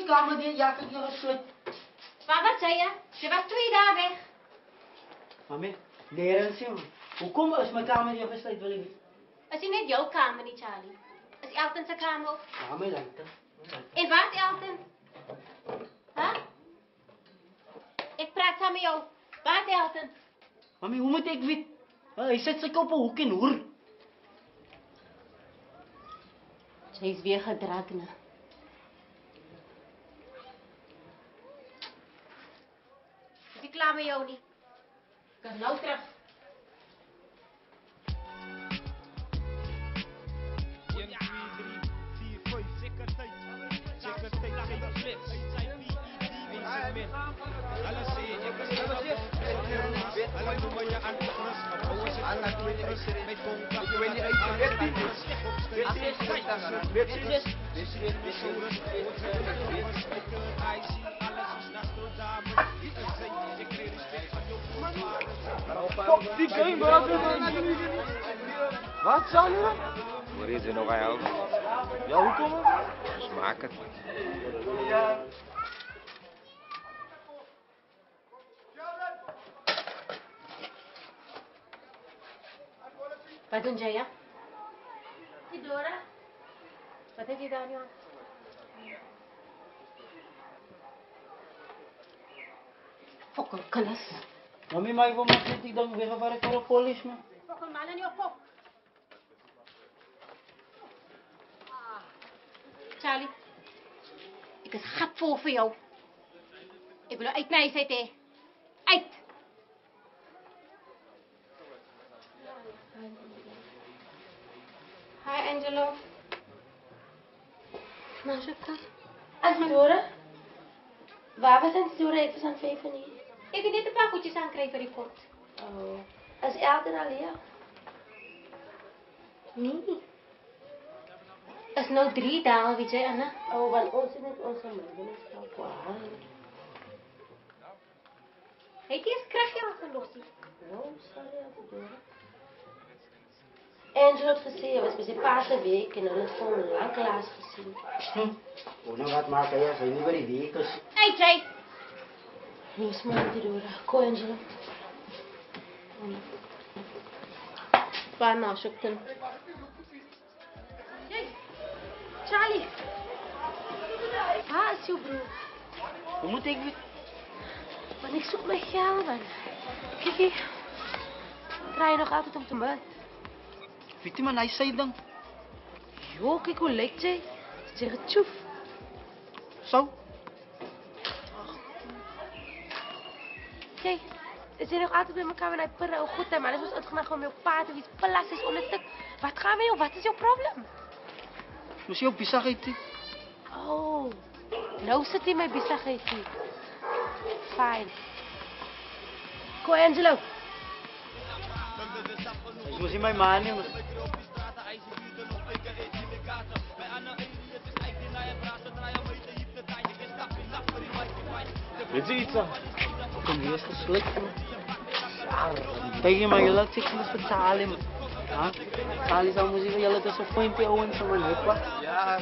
kamer weer, ja, ik hier gesloten. Maar wat zei je? Je was 2 dagen weg. Mami, nergens, jongen. Hoe kom is mijn kamer hier gesloten, wil je niet? Is het niet jouw kamer, niet Charlie? Is Elton zijn kamer ook? Ja, mijn lijkt het. En waar is Elton? Huh? Ik praat samen met jou. Waar is Elton? Mami, hoe moet ik weten? Hij zet zich op een hoek en hoer. Hij is weer gedragen. Is ik klaar met jou niet? Ik kan nou terug. 1, 2, 3, 4, 5, zeker tijd, geen flits. Eén segment. Alles zie je, ik zie het. Alleen doe maar je aan de grens. Hoe is het aan het terug? Met contact. Ik weet niet uit je wet die. Als je kijkt naar het wet, dus. Dit is weer zo rustig. Hij ziet alles als Nostradamus. Ik kreeg respect van jou. Fuck die game, bro. Wat zou je? Waar is er nog aan jou? Ja, hoe kom het? Smaak het. Wat doen jij, ja? Die Dora? Wat heb je daar nu aan? Fokker, kennis. Mami, maar ik wil maar niet, ik denk weer waar ik voor de politie, man. Fokker, man, en jouw kop. Charlie, ik is gatvol voor jou. Ik wil uit mij zitten, hè. Uit! Hi, Angelo. Nou, zo kan. Als Dora? Waar was het Dora? Ik was aan het vijven niet. Ik heb net een paar goedjes aankrijgen voor die pot. Oh. Als Elton al hier? Nee. Het is nou 3 dagen, weet je, Anna. Oh, want ons is met onze moeder is wel kwaad. Heeft hij eens krachtje afgelost? Oh, sorry, Dora. Angelo had gezien, hij was met zijn paarse week en dan had gewoon een lang klaas gezien. Oh, nou wat maken jij? Zijn niet bij die wekers. Hey, Jay! Nu is maar die Dora. Kom, Angelo. Waar nou, zoeken? Hey, Charlie. Waar is jouw broer? Hoe moet ik weten? Want ik zoek mijn geld, man. Kijk hier. Draai je nog altijd op de munt? Weet je man, hij zei dan. Jo, kijk hoe lijkt jij. Zeg het tjoef. Zo? Kijk, ze zijn nog altijd bij elkaar wanneer hij perre. Oh goed, hè, man. Dat is uitgemaakt gewoon met jouw paard of iets. Palas is onderstuk. Wat gaan we, joh? Wat is jouw probleem? Moest je ook bizarheid? Oh, nou zit hij met bizarheid hier. Fijn. Kom, Angelo. Ik moest in mijn maan nemen. Weet je iets aan? Kom hier is geslikt, man. Kijk je maar, je laat zich niet vertalen, man. Ja? Sali zou moeten zeggen, je laat is een pointje owen van mijn huppa. Ja,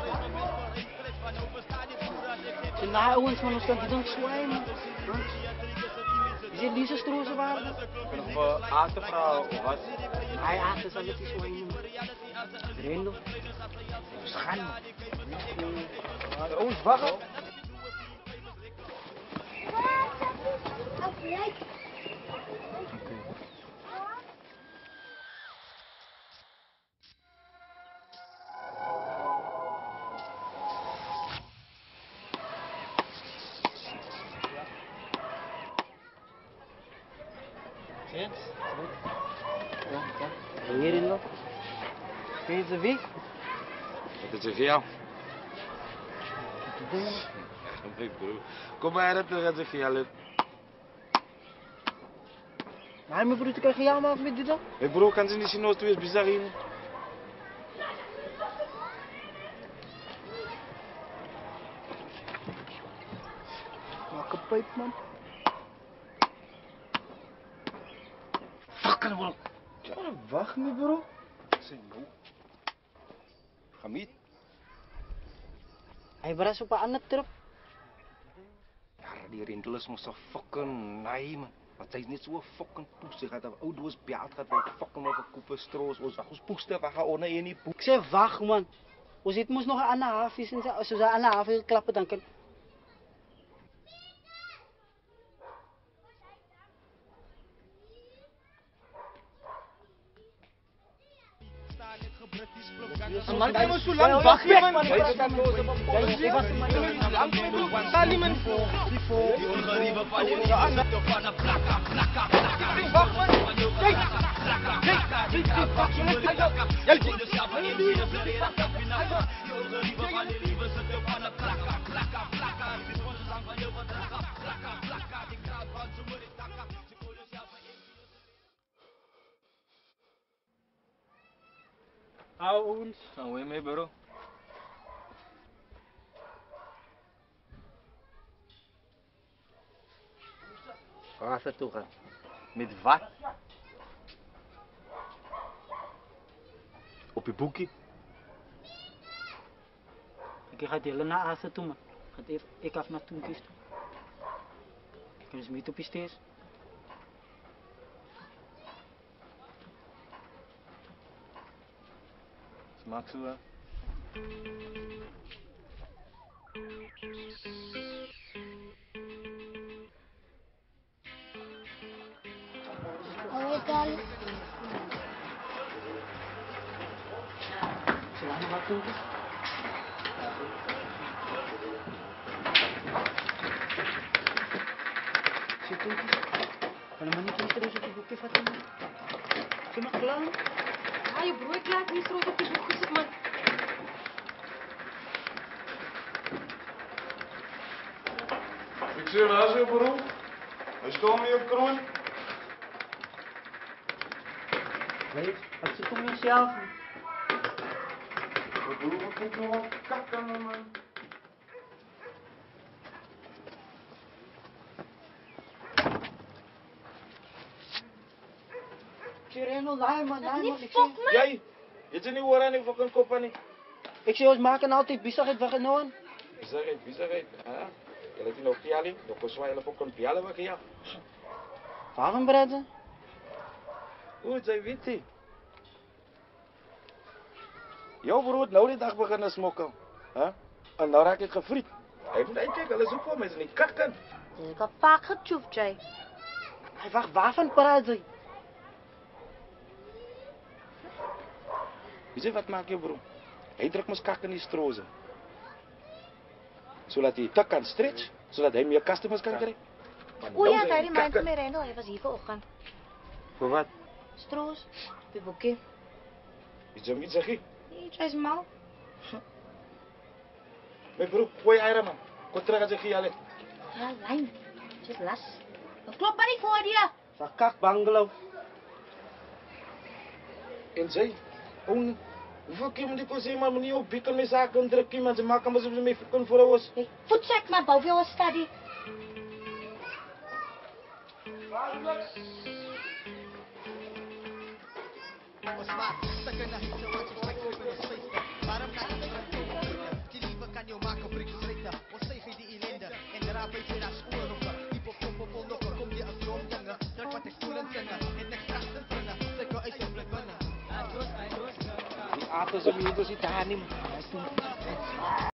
En na owens, man, dan staat je dan zwaai, man. Is het deze stroze waarde? nog voor aardenvrouw of wat? Hij acht is altijd die zwaai, man. Rendo. Schan. Oh, wacht. Ja, hierin nog. Ken je ze wie? Wat is er voor jou? Wat doe je? Nee, broer. Kom maar, dat is er voor jou. Maar mijn broer, kan je jou maken met dit dan? Hé broer, kan ze niet zien als het weer bizar hier? Maak een pijp, man. Fuck, bro. Ja, wacht me, bro. Zeg, bro. Gamit. Hij was op een ander trip. Ja, die rentel is mos so fucking naai man. Want sy is net so fucking poes. Sy gaan ou doos beeld gaan by fucking op 'n koepe stroos. Ons wag ons poeste wag gaan onder in die poes. Ik zei, wacht man. Ons het moest nog een ander half is en zo. Als we een ander half is klappen, dan kan... Man, jy moet so lank wag hier man. Ik was er maar Sal nie man. Wag man. Hou ons. Nou weer mee bro. Waar ze toe gaan? Met wat? Op die boekie. Ik ga delen naar Asa toe man. Ik ga naar toen kist. Ik kan eens niet op je steeds. Smaak so. Oh, darling. Zullen we nog wat doen? Zit toe. Kan maar niet terug op je boekje vatten. Is maar klaar? Ah, je broer klaar niet terug op je boek gezet, man. Ik zie daar zo bro. Hy staan nie op kroon. Weet, wat zit om jezelf? Wat doen we kyk nou wat kak aan man. Sereno, laai man, laai man. Jy, jy sien nie hoor aan die fucking kop aan nie. Ik zie ons maken altijd bizarheid wat genomen. Bizarheid. Hè? Jy het nou piali, dan kon swaai hulle fucking piali wat ja. Waarom, brother? Hoe jy weet jy? Jou broer het nou die dag begin smokkel. Hè? En nou raak ek gevriet. Hy moet eintlik hulle soek vir my is nie kakken. Ik heb vaak getjoefd, Jay. Hij wacht, waarvan praat hij? Weet jy wat maak jou broer? Hy druk mos kak in die strose. Zodat hy te kan stretch, zodat hy meer customers kan kry. Maar O nou ja, is hy daai man kakken. van my Rendel, hy was hier vanoggend. Vir wat? Stroos, op die boekie. Weet jy wat sê jy? Nee, Jay's mal. My broer, gooi eieren man. Kom terug as ek gee al. Ja, lijn. Jay's las. Dan klop maar die voordeur. Van kak bungalow. En sy, hoeveel keer moet ek vir sê maar moenie op biek in my saak indruk nie, man. Sy maak hom asof sy my fucking voor ons. Hey, voetsek maar boven jou study. Die atas om hier, dus die daar nie.